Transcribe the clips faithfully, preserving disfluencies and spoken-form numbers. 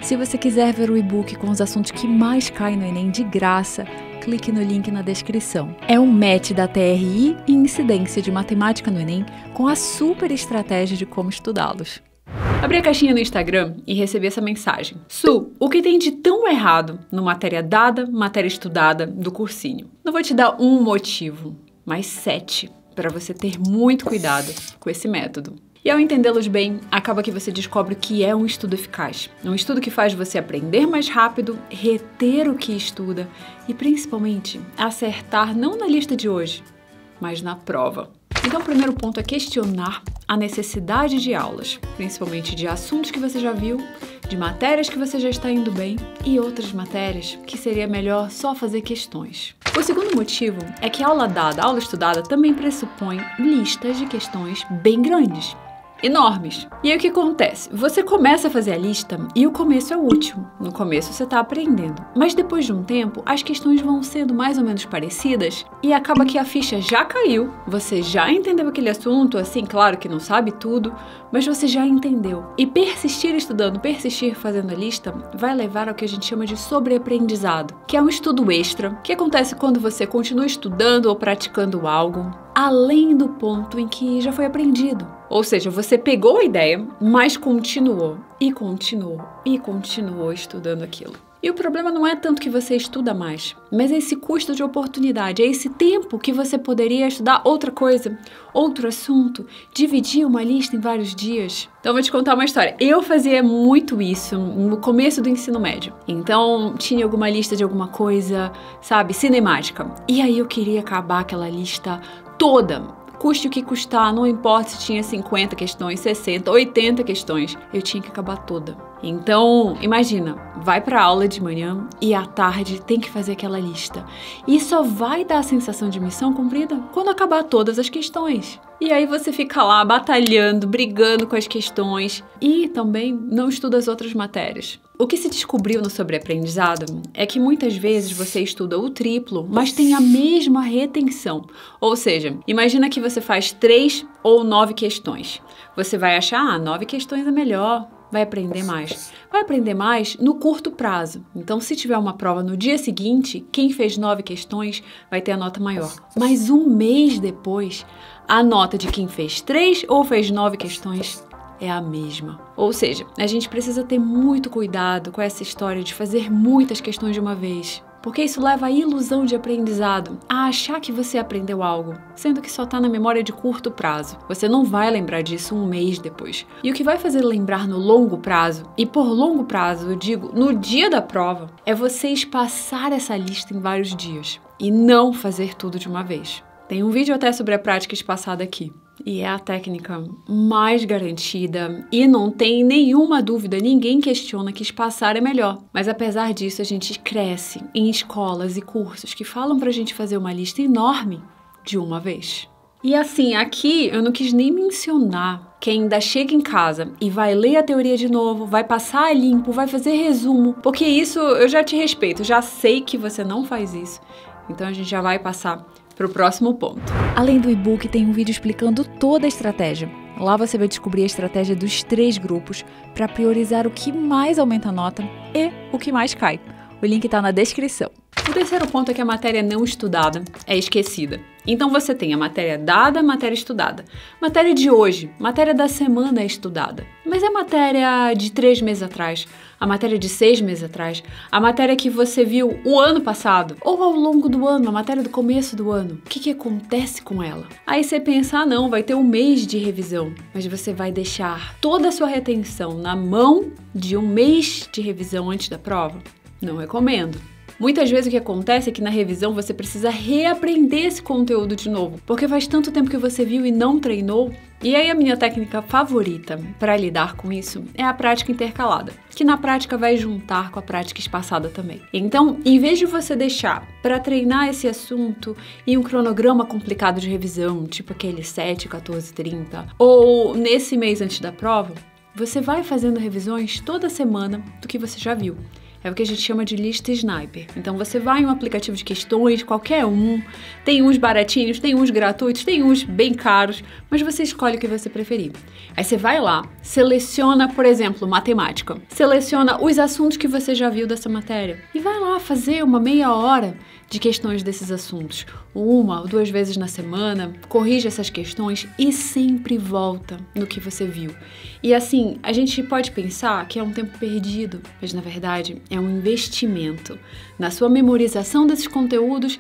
Se você quiser ver o e-book com os assuntos que mais caem no Enem de graça, clique no link na descrição. É um match da T R I e incidência de matemática no Enem com a super estratégia de como estudá-los. Abri a caixinha no Instagram e recebi essa mensagem. Su, o que tem de tão errado no matéria dada, matéria estudada do cursinho? Não vou te dar um motivo, mas sete, para você ter muito cuidado com esse método. E ao entendê-los bem, acaba que você descobre o que é um estudo eficaz. Um estudo que faz você aprender mais rápido, reter o que estuda e, principalmente, acertar não na lista de hoje, mas na prova. Então, o primeiro ponto é questionar a necessidade de aulas, principalmente de assuntos que você já viu, de matérias que você já está indo bem e outras matérias que seria melhor só fazer questões. O segundo motivo é que a aula dada, a aula estudada, também pressupõe listas de questões bem grandes. Enormes. E aí o que acontece? Você começa a fazer a lista e o começo é útil. No começo você está aprendendo. Mas depois de um tempo, as questões vão sendo mais ou menos parecidas e acaba que a ficha já caiu, você já entendeu aquele assunto, assim, claro que não sabe tudo, mas você já entendeu. E persistir estudando, persistir fazendo a lista, vai levar ao que a gente chama de sobreaprendizado, que é um estudo extra, que acontece quando você continua estudando ou praticando algo, além do ponto em que já foi aprendido. Ou seja, você pegou a ideia, mas continuou, e continuou, e continuou estudando aquilo. E o problema não é tanto que você estuda mais, mas é esse custo de oportunidade, é esse tempo que você poderia estudar outra coisa, outro assunto, dividir uma lista em vários dias. Então eu vou te contar uma história. Eu fazia muito isso no começo do ensino médio. Então tinha alguma lista de alguma coisa, sabe, cinemática. E aí eu queria acabar aquela lista toda. Custe o que custar, não importa se tinha cinquenta questões, sessenta, oitenta questões, eu tinha que acabar toda. Então, imagina, vai pra aula de manhã e à tarde tem que fazer aquela lista. E só vai dar a sensação de missão cumprida quando acabar todas as questões. E aí você fica lá batalhando, brigando com as questões e também não estuda as outras matérias. O que se descobriu no sobreaprendizado é que muitas vezes você estuda o triplo, mas tem a mesma retenção. Ou seja, imagina que você faz três ou nove questões. Você vai achar, ah, nove questões é melhor, vai aprender mais. Vai aprender mais no curto prazo. Então, se tiver uma prova no dia seguinte, quem fez nove questões vai ter a nota maior. Mas um mês depois, a nota de quem fez três ou fez nove questões é a mesma. Ou seja, a gente precisa ter muito cuidado com essa história de fazer muitas questões de uma vez, porque isso leva à ilusão de aprendizado, a achar que você aprendeu algo, sendo que só está na memória de curto prazo. Você não vai lembrar disso um mês depois. E o que vai fazer lembrar no longo prazo, e por longo prazo eu digo no dia da prova, é você espaçar essa lista em vários dias e não fazer tudo de uma vez. Tem um vídeo até sobre a prática espaçada aqui. E é a técnica mais garantida e não tem nenhuma dúvida, ninguém questiona que espaçar é melhor. Mas apesar disso, a gente cresce em escolas e cursos que falam pra gente fazer uma lista enorme de uma vez. E assim, aqui eu não quis nem mencionar quem ainda chega em casa e vai ler a teoria de novo, vai passar a limpo, vai fazer resumo, porque isso eu já te respeito, já sei que você não faz isso. Então a gente já vai passar para o próximo ponto. Além do e-book, tem um vídeo explicando toda a estratégia. Lá você vai descobrir a estratégia dos três grupos para priorizar o que mais aumenta a nota e o que mais cai. O link está na descrição. O terceiro ponto é que a matéria não estudada é esquecida. Então você tem a matéria dada, a matéria estudada. Matéria de hoje, matéria da semana é estudada. Mas a matéria de três meses atrás, a matéria de seis meses atrás, a matéria que você viu o ano passado, ou ao longo do ano, a matéria do começo do ano, o que, que acontece com ela? Aí você pensa, ah não, vai ter um mês de revisão, mas você vai deixar toda a sua retenção na mão de um mês de revisão antes da prova? Não recomendo. Muitas vezes o que acontece é que na revisão você precisa reaprender esse conteúdo de novo, porque faz tanto tempo que você viu e não treinou. E aí a minha técnica favorita para lidar com isso é a prática intercalada, que na prática vai juntar com a prática espaçada também. Então, em vez de você deixar para treinar esse assunto em um cronograma complicado de revisão, tipo aquele sete, quatorze, trinta, ou nesse mês antes da prova, você vai fazendo revisões toda semana do que você já viu. é o que a gente chama de lista sniper. Então você vai em um aplicativo de questões, qualquer um, tem uns baratinhos, tem uns gratuitos, tem uns bem caros, mas você escolhe o que você preferir. Aí você vai lá, seleciona, por exemplo, matemática, seleciona os assuntos que você já viu dessa matéria e vai lá fazer uma meia hora de questões desses assuntos, uma ou duas vezes na semana, corrige essas questões e sempre volta no que você viu. E assim, a gente pode pensar que é um tempo perdido, mas na verdade é um investimento na sua memorização desses conteúdos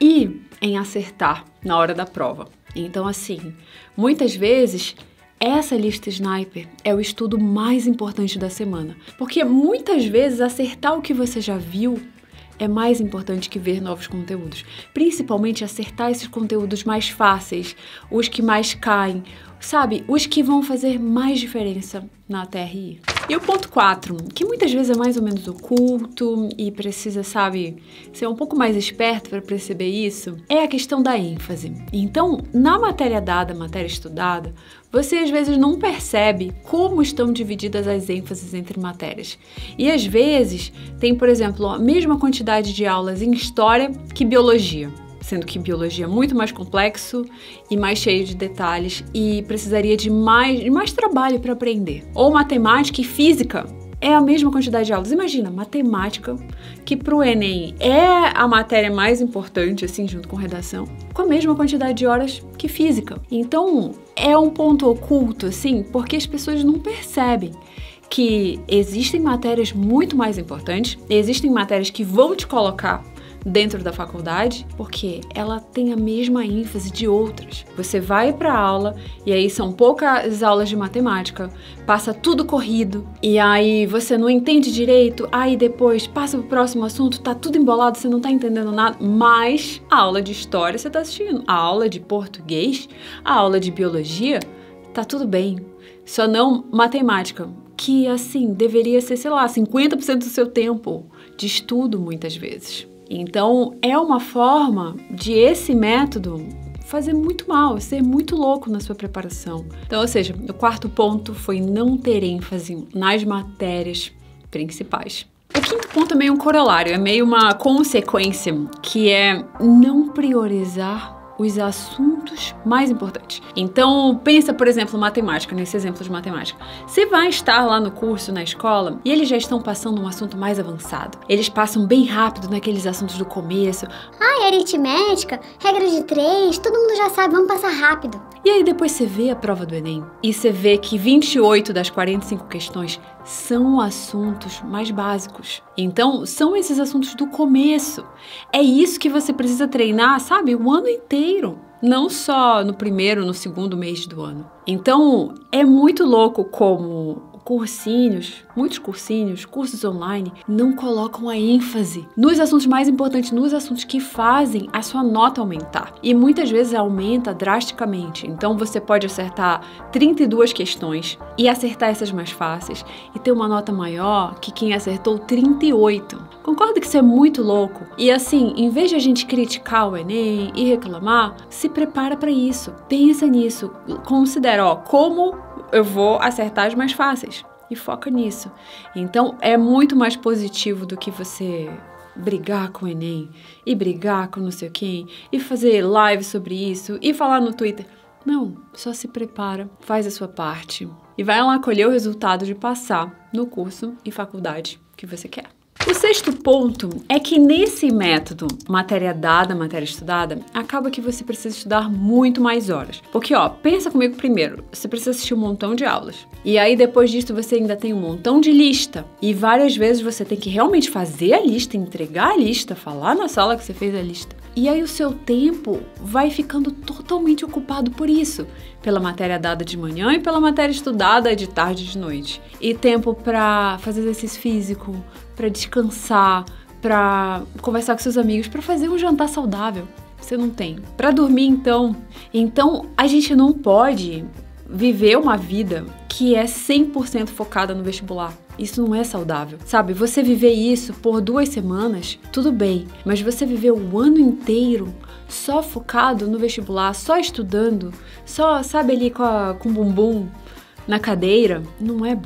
e em acertar na hora da prova. Então assim, muitas vezes essa lista sniper é o estudo mais importante da semana, porque muitas vezes acertar o que você já viu é mais importante que ver novos conteúdos, principalmente acertar esses conteúdos mais fáceis, os que mais caem, sabe, os que vão fazer mais diferença na T R I. E o ponto quatro, que muitas vezes é mais ou menos oculto e precisa, sabe, ser um pouco mais esperto para perceber isso, é a questão da ênfase. Então, na matéria dada, matéria estudada, você às vezes não percebe como estão divididas as ênfases entre matérias. E às vezes tem, por exemplo, a mesma quantidade de aulas em história que biologia, sendo que biologia é muito mais complexo e mais cheio de detalhes e precisaria de mais, de mais trabalho para aprender. Ou matemática e física é a mesma quantidade de aulas. Imagina, matemática, que para o Enem é a matéria mais importante, assim, junto com redação, com a mesma quantidade de horas que física. Então, é um ponto oculto, assim, porque as pessoas não percebem que existem matérias muito mais importantes, existem matérias que vão te colocar dentro da faculdade, porque ela tem a mesma ênfase de outras. Você vai para a aula e aí são poucas aulas de matemática, passa tudo corrido e aí você não entende direito, aí depois passa pro próximo assunto, tá tudo embolado, você não tá entendendo nada, mas a aula de história você tá assistindo, a aula de português, a aula de biologia, tá tudo bem. Só não matemática, que assim, deveria ser, sei lá, cinquenta por cento do seu tempo de estudo muitas vezes. Então, é uma forma de esse método fazer muito mal, ser muito louco na sua preparação. Então, ou seja, o quarto ponto foi não ter ênfase nas matérias principais. O quinto ponto é meio um corolário, é meio uma consequência, que é não priorizar os assuntos mais importantes. Então, pensa, por exemplo, matemática, nesse exemplo de matemática. Você vai estar lá no curso, na escola, e eles já estão passando um assunto mais avançado. Eles passam bem rápido naqueles assuntos do começo. Ai, aritmética, regra de três, todo mundo já sabe, vamos passar rápido. E aí depois você vê a prova do Enem e você vê que vinte e oito das quarenta e cinco questões são assuntos mais básicos. Então, são esses assuntos do começo. É isso que você precisa treinar, sabe, o ano inteiro. Não só no primeiro, no segundo mês do ano. Então, é muito louco como cursinhos, muitos cursinhos, cursos online, não colocam a ênfase nos assuntos mais importantes, nos assuntos que fazem a sua nota aumentar. E muitas vezes aumenta drasticamente. Então você pode acertar trinta e duas questões e acertar essas mais fáceis e ter uma nota maior que quem acertou trinta e oito. Concorda que isso é muito louco? E assim, em vez de a gente criticar o Enem e reclamar, se prepara para isso. Pensa nisso. Considera, ó, como eu vou acertar as mais fáceis e foca nisso. Então, é muito mais positivo do que você brigar com o Enem e brigar com não sei quem e fazer live sobre isso e falar no Twitter. Não, só se prepara, faz a sua parte e vai lá colher o resultado de passar no curso e faculdade que você quer. O sexto ponto é que nesse método, matéria dada, matéria estudada, acaba que você precisa estudar muito mais horas. Porque, ó, pensa comigo primeiro, você precisa assistir um montão de aulas. E aí, depois disso, você ainda tem um montão de lista. E várias vezes você tem que realmente fazer a lista, entregar a lista, falar na sala que você fez a lista. E aí o seu tempo vai ficando totalmente ocupado por isso. Pela matéria dada de manhã e pela matéria estudada de tarde e de noite. E tempo pra fazer exercício físico, pra descansar, pra conversar com seus amigos, pra fazer um jantar saudável. Você não tem. Pra dormir, então. Então, a gente não pode viver uma vida que é cem por cento focada no vestibular. Isso não é saudável, sabe? Você viver isso por duas semanas, tudo bem, mas você viver o ano inteiro só focado no vestibular, só estudando, só, sabe, ali com, a, com o bumbum na cadeira, não é bom.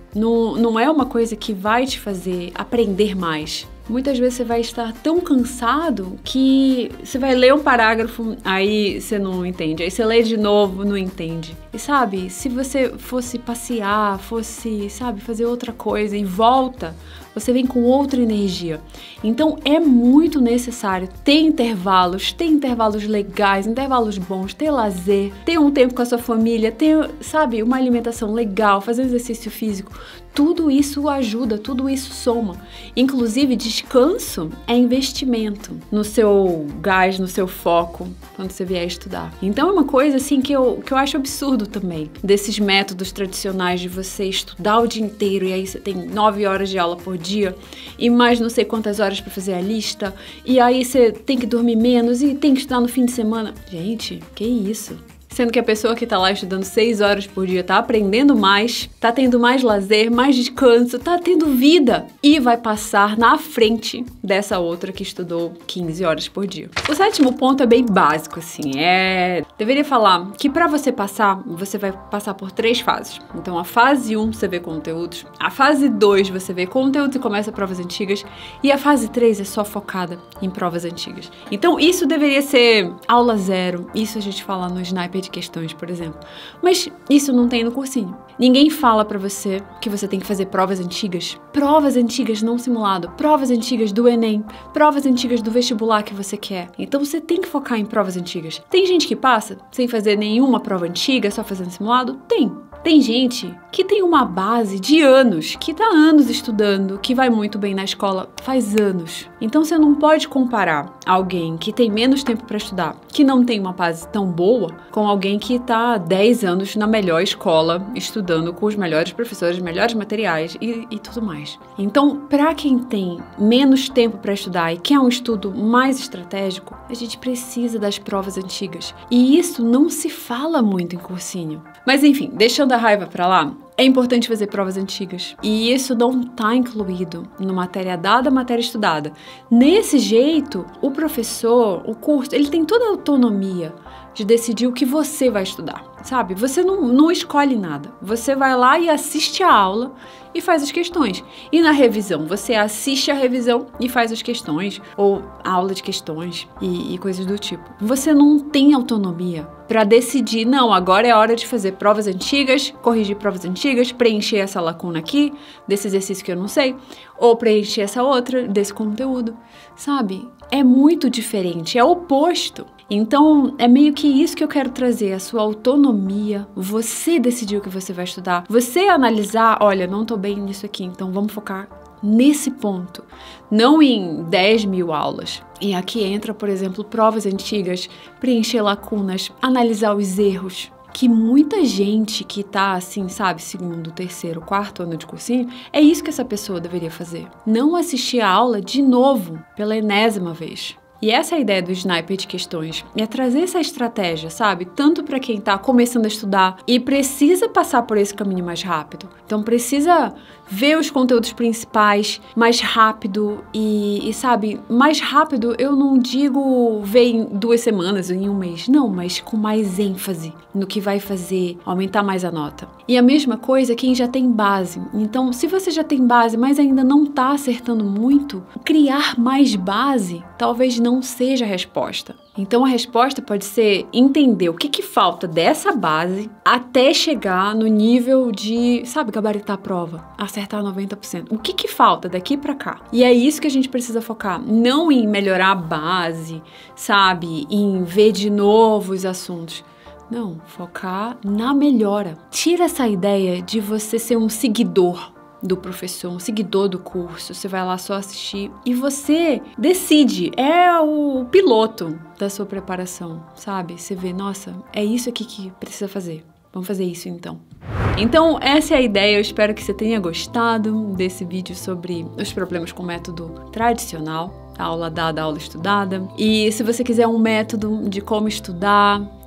Não, não é uma coisa que vai te fazer aprender mais. Muitas vezes você vai estar tão cansado que você vai ler um parágrafo, aí você não entende. Aí você lê de novo, não entende. E sabe, se você fosse passear, fosse, sabe, fazer outra coisa e volta, você vem com outra energia. Então é muito necessário ter intervalos, ter intervalos legais, intervalos bons, ter lazer, ter um tempo com a sua família, ter, sabe, uma alimentação legal, fazer exercício físico. Tudo isso ajuda, tudo isso soma. Inclusive, descanso é investimento no seu gás, no seu foco, quando você vier estudar. Então é uma coisa assim que eu, que eu acho absurdo também, desses métodos tradicionais de você estudar o dia inteiro e aí você tem nove horas de aula por dia e mais não sei quantas horas para fazer a lista e aí você tem que dormir menos e tem que estudar no fim de semana. Gente, que isso? Sendo que a pessoa que tá lá estudando seis horas por dia tá aprendendo mais, tá tendo mais lazer, mais descanso, tá tendo vida e vai passar na frente dessa outra que estudou quinze horas por dia. O sétimo ponto é bem básico, assim, é... Deveria falar que pra você passar, você vai passar por três fases. Então a fase um você vê conteúdos, a fase dois você vê conteúdos e começa provas antigas e a fase três é só focada em provas antigas. Então isso deveria ser aula zero, isso a gente fala no Sniper de questões, por exemplo. Mas isso não tem no cursinho. Ninguém fala pra você que você tem que fazer provas antigas. Provas antigas, não simulado. Provas antigas do Enem. Provas antigas do vestibular que você quer. Então você tem que focar em provas antigas. Tem gente que passa sem fazer nenhuma prova antiga, só fazendo simulado? Tem. Tem gente que tem uma base de anos, que tá anos estudando, que vai muito bem na escola faz anos. Então você não pode comparar alguém que tem menos tempo para estudar, que não tem uma base tão boa, com alguém que tá há dez anos na melhor escola, estudando com os melhores professores, melhores materiais e, e tudo mais. Então, para quem tem menos tempo para estudar e quer um estudo mais estratégico, a gente precisa das provas antigas. E isso não se fala muito em cursinho. Mas enfim, deixando a raiva pra lá, é importante fazer provas antigas. E isso não está incluído no matéria dada, matéria estudada. Nesse jeito, o professor, o curso, ele tem toda a autonomia de decidir o que você vai estudar, sabe? Você não, não escolhe nada. Você vai lá e assiste a aula e faz as questões. E na revisão, você assiste a revisão e faz as questões, ou a aula de questões e, e coisas do tipo. Você não tem autonomia para decidir, não, agora é hora de fazer provas antigas, corrigir provas antigas, preencher essa lacuna aqui, desse exercício que eu não sei, ou preencher essa outra, desse conteúdo, sabe? É muito diferente, é o oposto. Então, é meio que isso que eu quero trazer, a sua autonomia, você decidir o que você vai estudar, você analisar, olha, não tô bem nisso aqui, então vamos focar nesse ponto, não em dez mil aulas. E aqui entra, por exemplo, provas antigas, preencher lacunas, analisar os erros, que muita gente que tá assim, sabe, segundo, terceiro, quarto ano de cursinho, é isso que essa pessoa deveria fazer. Não assistir a aula de novo, pela enésima vez. E essa é a ideia do Sniper de questões, é trazer essa estratégia, sabe? Tanto para quem tá começando a estudar e precisa passar por esse caminho mais rápido. Então precisa ver os conteúdos principais mais rápido e, e, sabe, mais rápido eu não digo ver em duas semanas, em um mês, não, mas com mais ênfase no que vai fazer aumentar mais a nota. E a mesma coisa quem já tem base. Então, se você já tem base, mas ainda não tá acertando muito, criar mais base talvez não seja a resposta. Então a resposta pode ser entender o que que falta dessa base até chegar no nível de, sabe, gabaritar a prova, acertar noventa por cento. O que que falta daqui pra cá? E é isso que a gente precisa focar, não em melhorar a base, sabe, em ver de novo os assuntos. Não, focar na melhora. Tira essa ideia de você ser um seguidor do professor, um seguidor do curso, você vai lá só assistir e você decide, é o piloto da sua preparação, sabe? Você vê, nossa, é isso aqui que precisa fazer, vamos fazer isso então. Então essa é a ideia, eu espero que você tenha gostado desse vídeo sobre os problemas com o método tradicional, aula dada, aula estudada. E se você quiser um método de como estudar,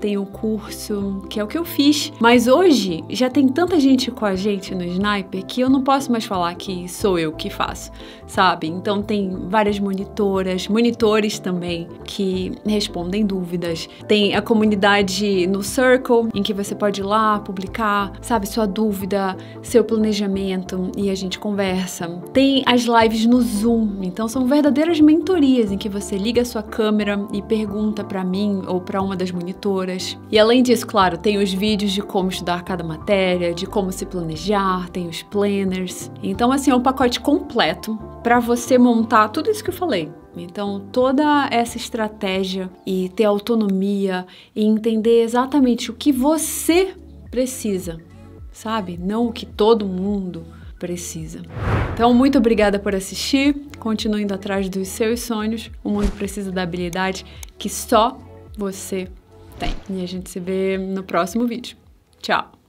tem o curso, que é o que eu fiz. Mas hoje já tem tanta gente com a gente no Sniper que eu não posso mais falar que sou eu que faço, sabe? Então tem várias monitoras, monitores também que respondem dúvidas. Tem a comunidade no Circle, em que você pode ir lá publicar, sabe, sua dúvida, seu planejamento, e a gente conversa. Tem as lives no Zoom, então são verdadeiras mentorias em que você liga a sua câmera e pergunta para mim ou para uma das monitoras. E além disso, claro, tem os vídeos de como estudar cada matéria, de como se planejar, tem os planners. Então, assim, é um pacote completo para você montar tudo isso que eu falei. Então, toda essa estratégia e ter autonomia e entender exatamente o que você precisa, sabe? Não o que todo mundo precisa. Então, muito obrigada por assistir. Continue indo atrás dos seus sonhos. O mundo precisa da habilidade que só você tem. E a gente se vê no próximo vídeo. Tchau!